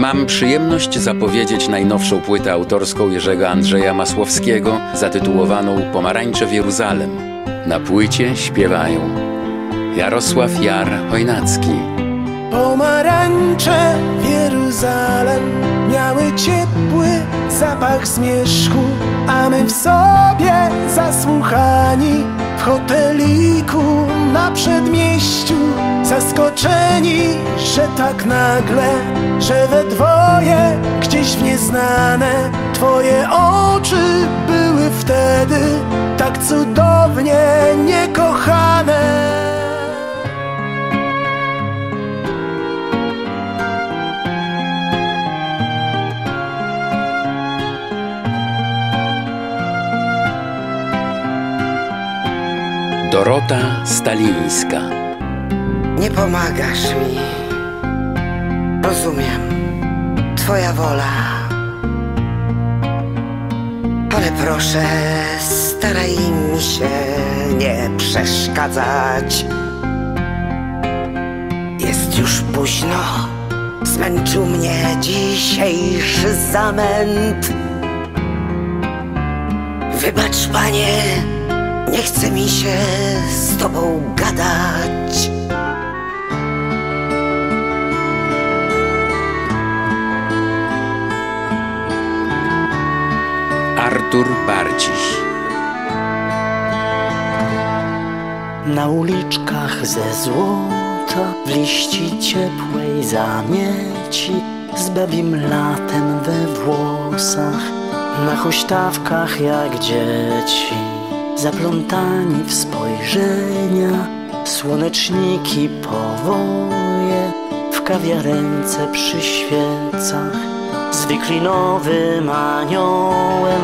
Mam przyjemność zapowiedzieć najnowszą płytę autorską Jerzego Andrzeja Masłowskiego zatytułowaną Pomarańcze w Jeruzalem. Na płycie śpiewają Jarosław Jar-Chojnacki. Pomarańcze w Jeruzalem miały ciepły zapach zmierzchu, a my w sobie zasłuchani w hoteliku na przedmieściu, zaskoczeni, że tak nagle, że we dwoje gdzieś w nieznane. Twoje oczy były wtedy tak cudownie niekochane. Dorota Stalińska. Nie pomagasz mi. Rozumiem, twoja wola. Ale proszę, staraj mi się nie przeszkadzać. Jest już późno. Zmęczył mnie dzisiejszy zamęt. Wybacz, panie, nie chce mi się z tobą gadać. Artur Barciś. Na uliczkach ze złota, w liści ciepłej zamieci, z babim latem we włosach, na huśtawkach jak dzieci, zaplątani w spojrzenia, słoneczniki powoje, w kawiarence przy świecach, z wiklinowym aniołem.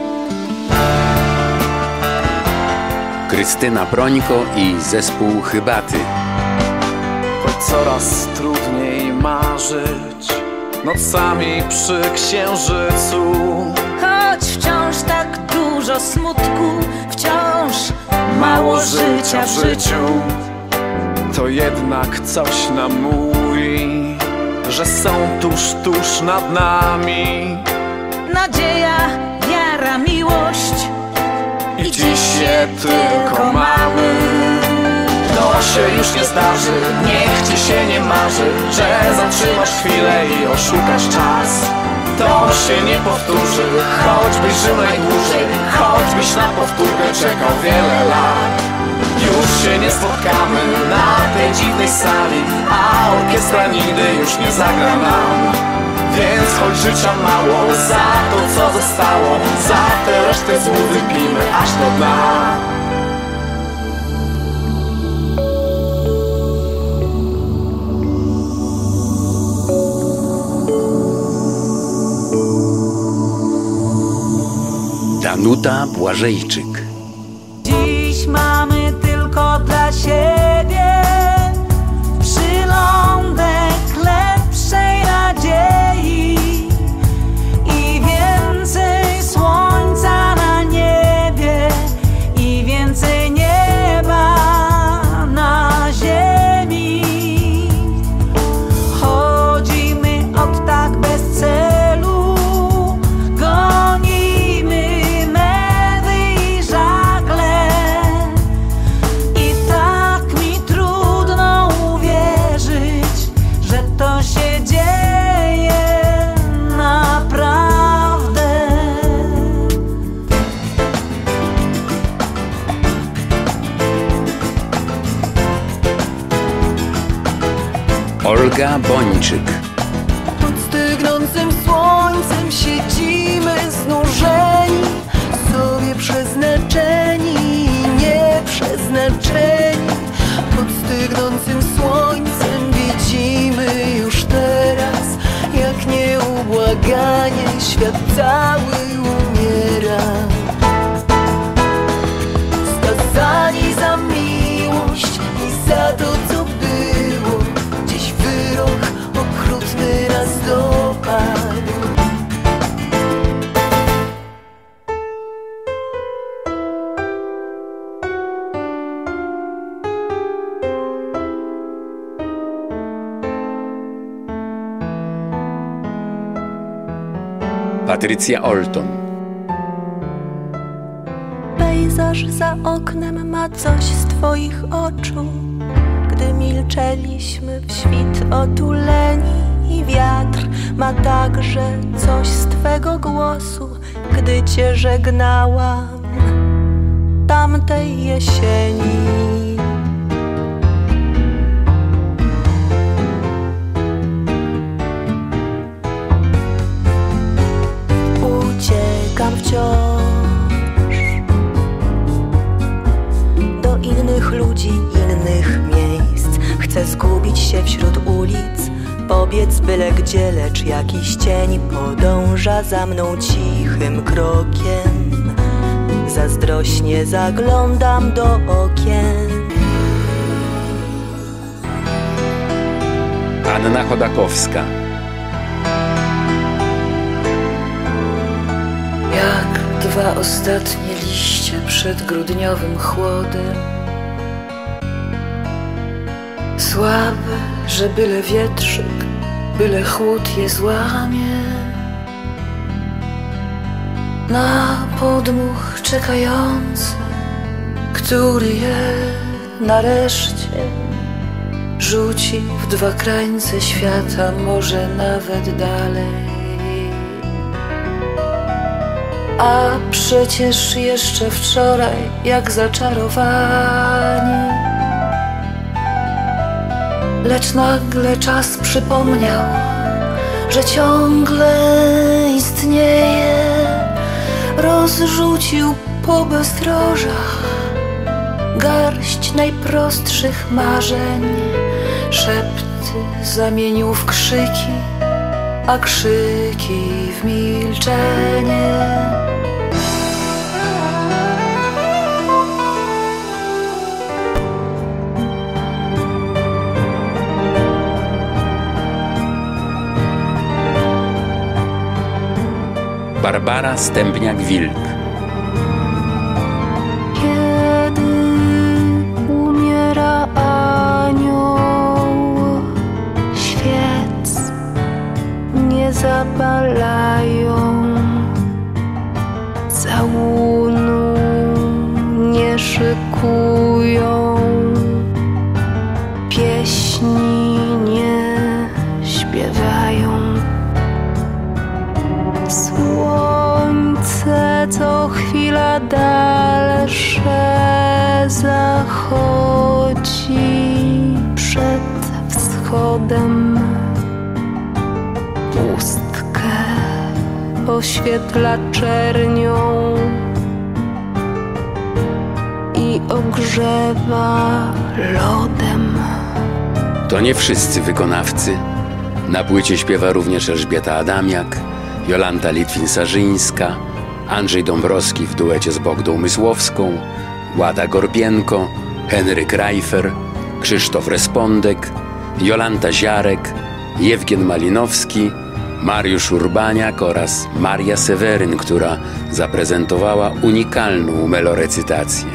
Krystyna Brońko i zespół Chybaty. Choć coraz trudniej marzyć nocami przy księżycu, choć wciąż tak dużo smutku, wciąż mało życia w życiu, to jednak coś nam mówi, że są tuż nad nami nadzieja, wiara, miłość. i dziś je tylko mamy. To się już nie zdarzy, niech ci się nie marzy, że zatrzymasz chwilę i oszukasz czas. To się nie powtórzy, choćbyś żył najdłużej, choćbyś na powtórkę czekał wiele lat. Już się nie spotkamy na tej dziwnej sali, a orkiestra nigdy już nie zagra nam. Więc choć życia mało, za to co zostało, za tę resztę złu wypijmy aż do dna. Danuta Błażejczyk. Dziś mamy tylko dla siebie przylądek lepszej nadziei i więcej słońca na niebie i więcej nieba na ziemi. Chodzimy od tak bez celu, gonimy mewy i żagle i tak mi trudno uwierzyć, że to się dzieje naprawdę. Olga Bończyk. Pod stygnącym słońcem siedzimy znużeni, sobie przeznaczeni i nieprzeznaczeni. Pod stygnącym słońcem widzimy już teraz, jak nieubłaganie świat cały umiera. Skazani za miłość i za to, co było, dziś wyrok okrutny nas dopadł. Patrycja Olton. Pejzaż za oknem ma coś z twoich oczu, gdy milczeliśmy w świt otuleni, i wiatr ma także coś z twego głosu, gdy cię żegnałam tamtej jesieni. Uciekam wciąż do innych ludzi, innych miejsc. Chcę zgubić się wśród ulic, pobiec byle gdzie, lecz jakiś cień podąża za mną cichym krokiem. Zazdrośnie zaglądam do okien. Anna Chodakowska. Jak dwa ostatnie liście przed grudniowym chłodem, słabe, że byle wietrzyk, byle chłód je złamie. Na podmuch czekający, który je nareszcie rzuci w dwa krańce świata, może nawet dalej. A przecież jeszcze wczoraj, jak zaczarowani, lecz nagle czas przypomniał, że ciągle istnieje. Rozrzucił po bezdrożach garść najprostszych marzeń. Szepty zamienił w krzyki, a krzyki w milczenie. Barbara Stępniak-Wilk. Kiedy umiera anioł, świec nie zapalają, całunu nie szykują, pieśni nie śpiewają. Słońce co chwila dalsze zachodzi przed wschodem. Pustkę oświetla czernią i ogrzewa lodem. To nie wszyscy wykonawcy. Na płycie śpiewa również Elżbieta Adamiak, Jolanta Litwin-Sarzyńska, Andrzej Dąbrowski w duecie z Bogdą Mysłowską, Łada Gorbienko, Henryk Reifer, Krzysztof Respondek, Jolanta Ziarek, Jewgen Malinowski, Mariusz Urbaniak oraz Maria Seweryn, która zaprezentowała unikalną melorecytację.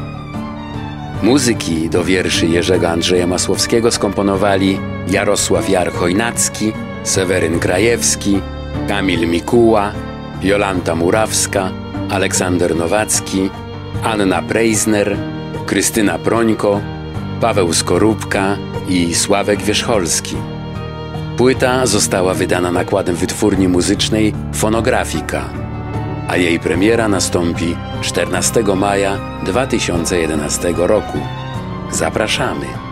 Muzyki do wierszy Jerzego Andrzeja Masłowskiego skomponowali Jarosław Jar-Chojnacki, Seweryn Krajewski, Kamil Mikuła, Jolanta Murawska, Aleksander Nowacki, Anna Preisner, Krystyna Prońko, Paweł Skorupka i Sławek Wierzcholski. Płyta została wydana nakładem wytwórni muzycznej Fonografika, a jej premiera nastąpi 14 maja 2011 roku. Zapraszamy!